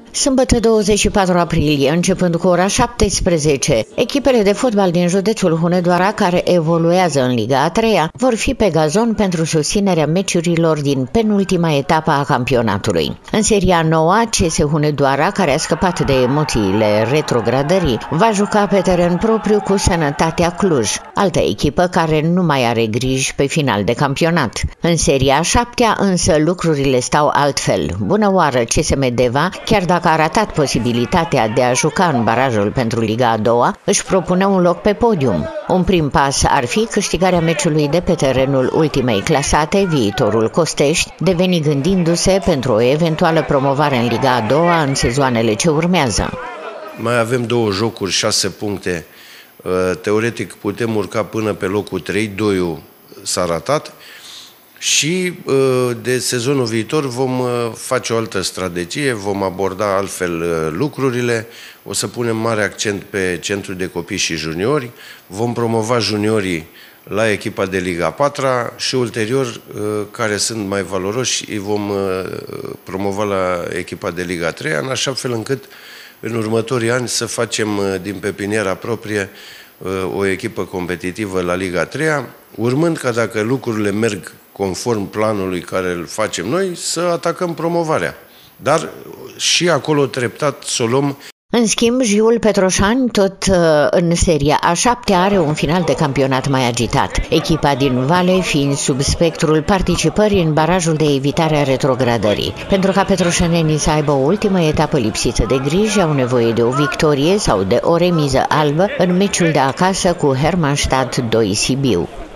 Sâmbătă 24 aprilie, începând cu ora 17, echipele de fotbal din județul Hunedoara, care evoluează în Liga a 3-a, vor fi pe gazon pentru susținerea meciurilor din penultima etapă a campionatului. În seria noua, CS Hunedoara, care a scăpat de emoțiile retrogradării, va juca pe teren propriu cu Sănătatea Cluj, altă echipă care nu mai are griji pe final de campionat. În seria a 7-a, însă, lucrurile stau altfel. Bună oară CSM Deva, chiar dacă a ratat posibilitatea de a juca în barajul pentru Liga a 2-a, își propune un loc pe podium. Un prim pas ar fi câștigarea meciului de pe terenul ultimei clasate, viitorul Costești, deveni gândindu-se pentru o eventuală promovare în Liga a 2-a în sezoanele ce urmează. Mai avem 2 jocuri, 6 puncte. Teoretic putem urca până pe locul 3, 2-ul s-a ratat. Și de sezonul viitor vom face o altă strategie, vom aborda altfel lucrurile, o să punem mare accent pe centrul de copii și juniori, vom promova juniorii la echipa de Liga 4-a și ulterior, care sunt mai valoroși, îi vom promova la echipa de Liga 3-a, în așa fel încât în următorii ani să facem din pepiniera proprie o echipă competitivă la Liga 3-a, urmând ca dacă lucrurile merg conform planului care îl facem noi, să atacăm promovarea. Dar și acolo treptat să o luăm. În schimb, Jiul Petroșani, tot în seria a 7-a, are un final de campionat mai agitat. Echipa din Vale fiind sub spectrul participării în barajul de evitare a retrogradării. Pentru ca petroșenenii să aibă o ultimă etapă lipsită de griji, au nevoie de o victorie sau de o remiză albă în meciul de acasă cu Hermannstadt 2 Sibiu.